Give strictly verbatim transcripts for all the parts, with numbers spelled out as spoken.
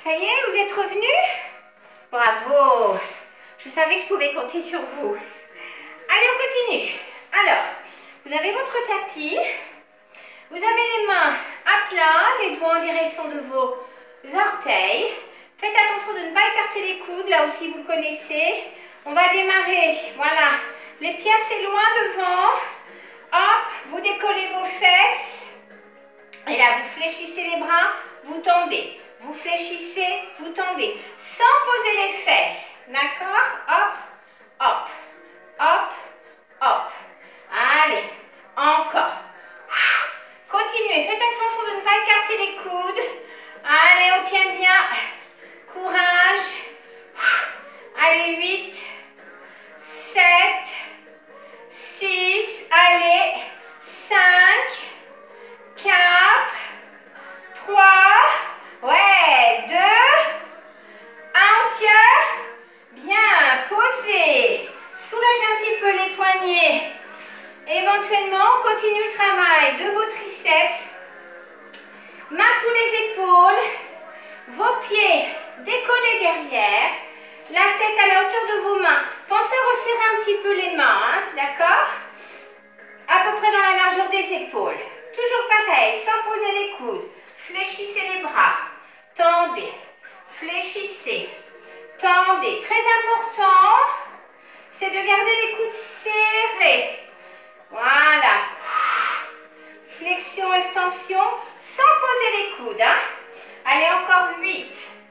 Ça y est, vous êtes revenus? Bravo! Je savais que je pouvais compter sur vous. Allez, on continue. Alors, vous avez votre tapis. Vous avez les mains à plat, les doigts en direction de vos orteils. Faites attention de ne pas écarter les coudes, là aussi vous le connaissez. On va démarrer, voilà, les pieds assez loin devant. Hop, vous décollez vos fesses. Et là, vous fléchissez les bras, vous tendez. Vous fléchissez, vous tendez. Sans poser les fesses. D'accord? Hop, hop, hop, hop. Allez, encore. Continuez. Faites attention de ne pas écarter les coudes. Allez, on tient bien. Courage. Allez, huit, sept, six, allez, cinq, quatre, trois, ouais, deux, un, on tient. Bien, posez. Soulagez un petit peu les poignets. Éventuellement, on continue le travail de vos triceps. Mains sous les épaules. Vos pieds décollés derrière. La tête à la hauteur de vos mains. Pensez à resserrer un petit peu les mains, hein, d'accord? À peu près dans la largeur des épaules. Toujours pareil, sans poser les coudes. Fléchissez les bras. Tendez. Fléchissez. Tendez. Très important, c'est de garder les coudes serrés. Voilà. Flexion, extension, sans poser les coudes. Hein. Allez, encore huit,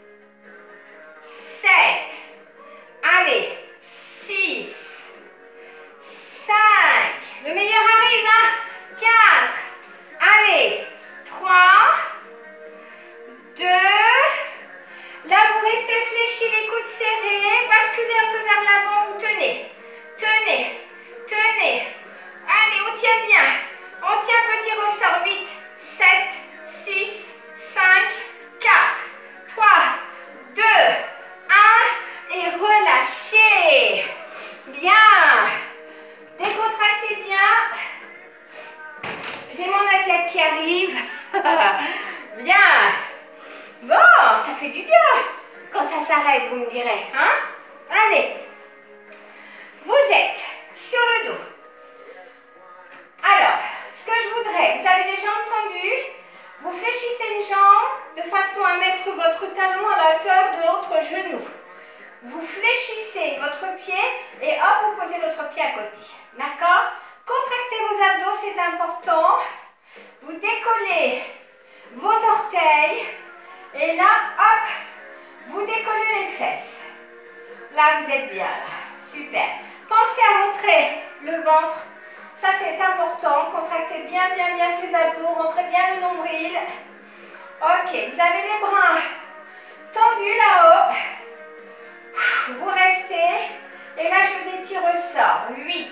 sept, allez, six, cinq, le meilleur arrive, hein, quatre, allez, trois, deux, là vous restez fléchis, les coudes serrés, basculez un peu vers l'avant, vous tenez, tenez, tenez, allez, on tient bien, on tient petit ressort, huit, sept, six, cinq, quatre, trois, deux, un, et relâchez. Bien. Décontractez bien. J'ai mon athlète qui arrive. Bien. Bon, ça fait du bien. Quand ça s'arrête, vous me direz. Hein? Allez. Vous êtes sur le dos. Alors, ce que je voudrais, vous avez les jambes tendues. Vous fléchissez une jambe de façon à mettre votre talon à la hauteur de l'autre genou. Vous fléchissez votre pied et hop, vous posez l'autre pied à côté. D'accord? Contractez vos abdos, c'est important. Vous décollez vos orteils et là, hop, vous décollez les fesses. Là, vous êtes bien. Là. Super. Pensez à rentrer le ventre. Ça, c'est important. Contractez bien, bien, bien ces abdos. Rentrez bien le nombril. Ok, vous avez les bras tendus là-haut. Vous restez. Et là, je fais des petits ressorts. huit,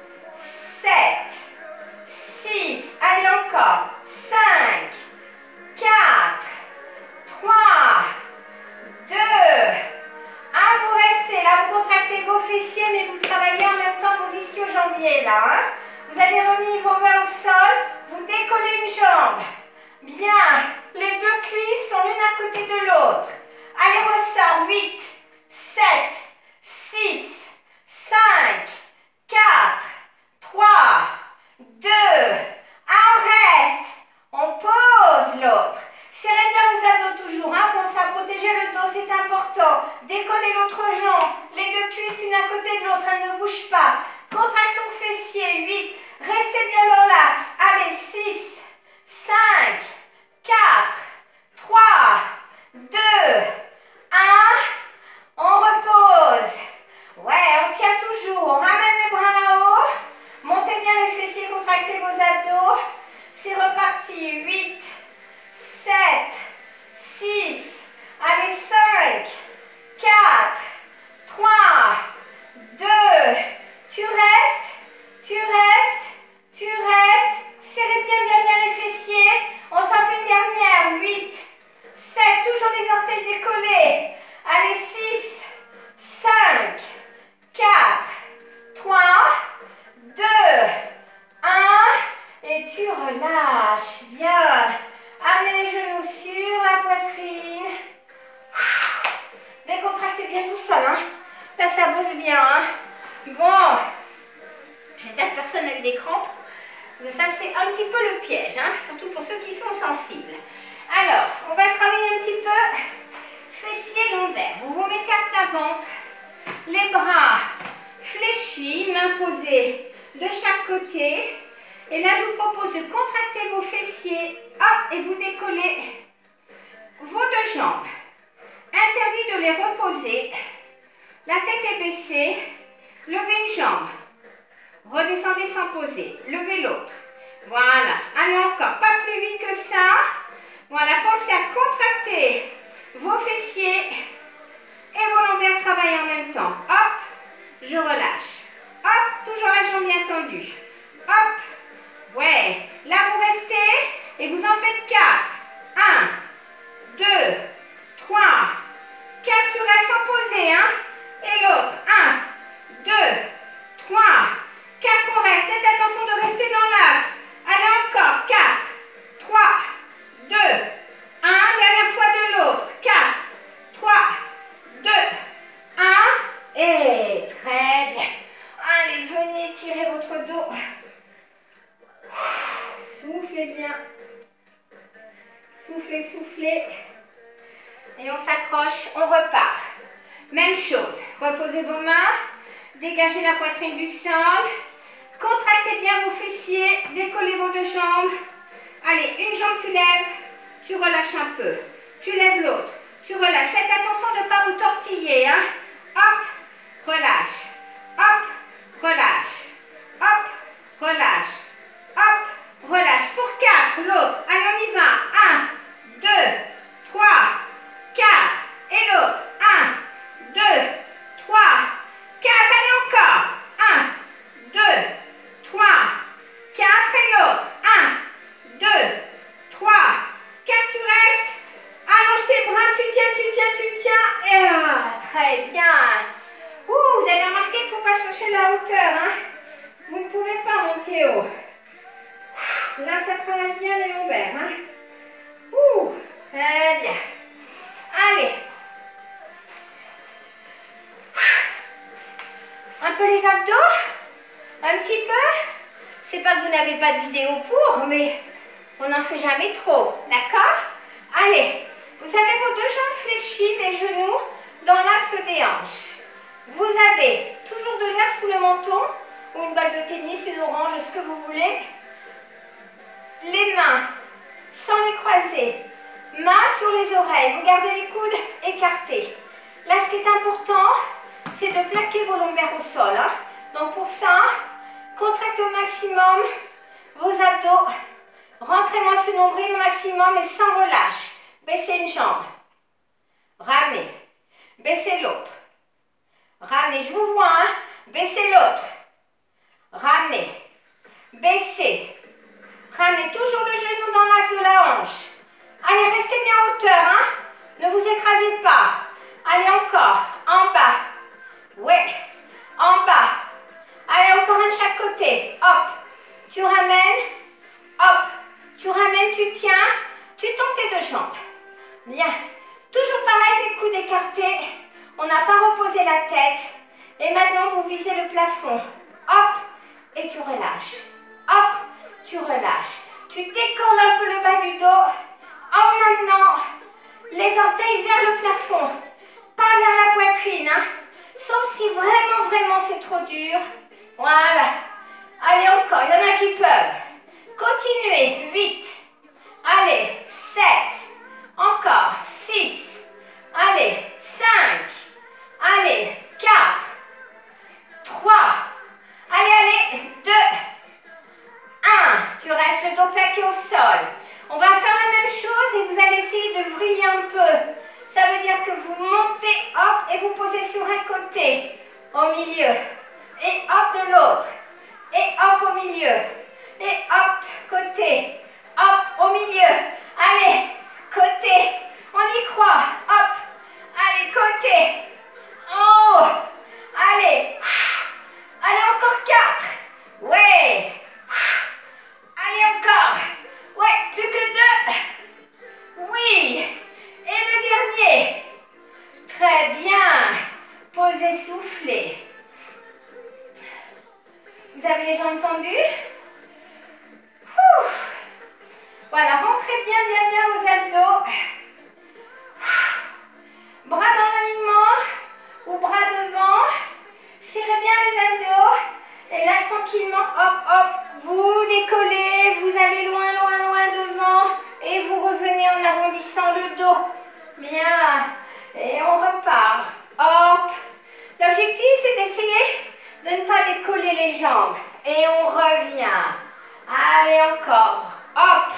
sept, six. Allez, encore. cinq, quatre, trois, deux, un. Vous restez. Là, vous contractez vos fessiers, mais vous travaillez en même temps vos ischio-jambiers, là. Hein. Vous avez remis vos mains au sol. Vous décollez une jambe. Bien. Les deux cuisses sont l'une à côté de l'autre. Allez, ressort. huit, sept, six, cinq, quatre, trois, deux, un. On reste. On pose l'autre. Serrez bien vos abdos toujours. Hein. Pensez à protéger le dos, c'est important. Décollez l'autre jambe. Les deux cuisses l'une à côté de l'autre. Elles ne bougent pas. Contraction fessier. huit. Restez bien dans l'axe. Allez, six, cinq, quatre, trois, deux, un. On repose. Ouais, on tient toujours. On ramène les bras là-haut. Montez bien les fessiers, contractez vos abdos. C'est reparti. huit, sept, six, allez, cinq, quatre, trois, deux. Tu restes, tu restes, tu restes. pieds, hop, et vous décollez vos deux jambes. Interdit de les reposer. La tête est baissée. Levez une jambe. Redescendez sans poser. Levez l'autre. Voilà. Allez encore. Pas plus vite que ça. Voilà. Pensez à contracter vos fessiers et vos lombaires travaillent en même temps. Hop. Je relâche. Hop. Toujours la jambe bien tendue. Hop. Ouais. Là, vous restez et vous en faites quatre. un, deux, trois, quatre. Tu restes sans poser, hein. Et l'autre. un, deux, trois, quatre. On reste. Faites attention de rester dans l'axe. Allez encore. quatre, trois, deux, un. Dernière fois de l'autre. quatre, trois, deux, un. Et très bien. Allez, venez tirer votre dos. Soufflez bien. Soufflez, soufflez. Et on s'accroche, on repart. Même chose. Reposez vos mains. Dégagez la poitrine du sol. Contractez bien vos fessiers. Décollez vos deux jambes. Allez, une jambe tu lèves. Tu relâches un peu. Tu lèves l'autre. Tu relâches. Faites attention de ne pas vous tortiller. Hein. Hop, relâche. Hop, relâche. Hop, relâche. Hop, relâche. Pour quatre, l'autre. Allez, on y va. un, deux, trois, quatre. Et l'autre. un, deux, trois, quatre. Allez, encore. un, deux, trois, quatre. Et l'autre. un, deux, trois, quatre. Tu restes. Allonge tes bras. Tu tiens, tu tiens, tu tiens. Et ah, très bien. Ouh, vous avez remarqué qu'il ne faut pas chercher la hauteur. Hein? Vous ne pouvez pas monter haut. Là, ça travaille bien les lombaires. Hein? Ouh, très bien. Allez. Un peu les abdos. Un petit peu. C'est pas que vous n'avez pas de vidéo pour, mais on n'en fait jamais trop. D'accord? Allez. Vous avez vos deux jambes fléchies, les genoux dans l'axe des hanches. Vous avez toujours de l'air sous le menton ou une balle de tennis, une orange, ce que vous voulez. Les mains sans les croiser. Mains sur les oreilles. Vous gardez les coudes écartés. Là, ce qui est important, c'est de plaquer vos lombaires au sol. Hein. Donc pour ça, contractez au maximum vos abdos. Rentrez-moi ce nombril au maximum et sans relâche. Baissez une jambe. Ramenez. Baissez l'autre. Ramenez. Je vous vois. Hein. Baissez l'autre. Ramenez. Baissez. Ramenez toujours le genou dans l'axe de la hanche. Allez, restez bien en hauteur. Hein. Ne vous écrasez pas. Allez, encore. En bas. Ouais. En bas. Allez, encore un de chaque côté. Hop. Tu ramènes. Hop. Tu ramènes, tu tiens. Tu tends tes deux jambes. Bien. Toujours pareil, les coudes écartés. On n'a pas reposé la tête. Et maintenant, vous visez le plafond. Hop. Et tu relâches. Hop. Tu relâches. Tu décolles un peu le bas du dos en amenant les orteils vers le plafond. Pas vers la poitrine. Hein. Sauf si vraiment, vraiment c'est trop dur. Voilà. Allez, encore. Il y en a qui peuvent. Continuez. huit. Allez. sept. Encore. six. Allez. cinq. Allez. quatre. trois. Allez, allez. deux. un. Tu restes le dos plaqué au sol. On va faire la même chose et vous allez essayer de vriller un peu. Ça veut dire que vous montez, hop, et vous posez sur un côté, au milieu. Et hop de l'autre. Et hop au milieu. Et hop, côté. Hop, au milieu. Allez, côté. On y croit. Hop. Allez, côté. Oh. Allez. Allez, encore quatre. Ouais. Allez, encore. Ouais, plus que deux. Oui. Et le dernier. Très bien. Posez, soufflez. Vous avez les jambes tendues? Ouh. Voilà, rentrez bien, bien, bien vos abdos. Bras dans l'alignement ou bras devant. Serrez bien les abdos. Et là, tranquillement, hop, hop, Vous décollez, vous allez loin, loin, loin devant et vous revenez en arrondissant le dos. Bien. Et on repart. Hop. L'objectif, c'est d'essayer de ne pas décoller les jambes. Et on revient. Allez, encore. Hop.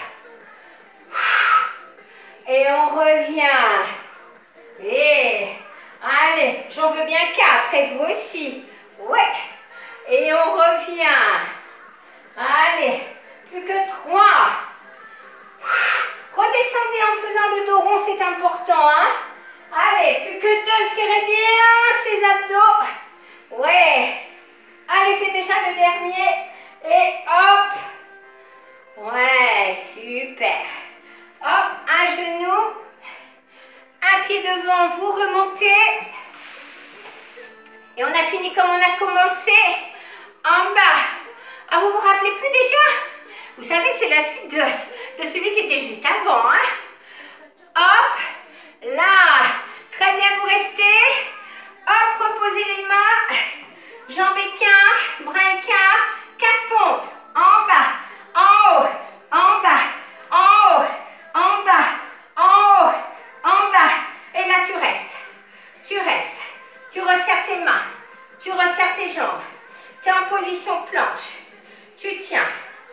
Et on revient. Et allez, j'en veux bien quatre. Et vous aussi. Ouais. Et on revient. Allez, plus que trois. Redescendez en faisant le dos rond, c'est important. Hein? Allez, plus que deux. Serrez bien ces abdos. Ouais. Allez, c'est déjà le dernier. Et hop. Ouais, super. Hop, un genou. Un pied devant, vous remontez. Et on a fini comme on a commencé. En bas. Ah, vous vous rappelez plus déjà? Vous savez que c'est la suite de, de celui qui était juste avant. Hein? Hop. Là. Très bien, vous restez. Hop, reposez les mains. Jambes écart, bras écart. Quatre pompes. En bas, en haut, en bas, en haut, en bas, en haut, en bas. Et là, tu restes. Tu restes. Tu resserres tes mains. Tu resserres tes jambes. Tu es en position planche. Tu tiens.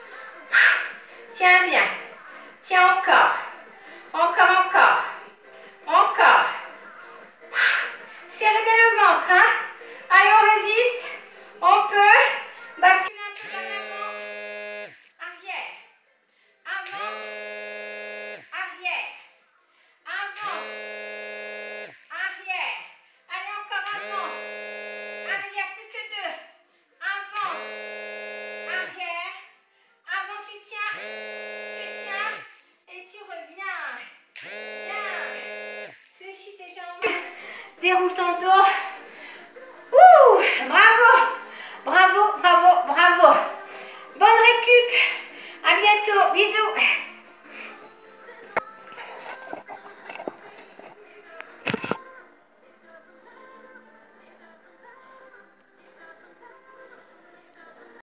Tiens bien. Tiens encore. Encore, encore. Encore. Serrez bien le ventre. Hein? Allez, on résiste. On peut basculer un peu vers l'avant. Arrière. Avant. Arrière. Avant. Arrière. Allez, encore avant. Arrière, plus que deux. Avant. Arrière. Avant, tu tiens. Tu tiens. Et tu reviens. Bien. Fléchis tes jambes. Déroule ton dos.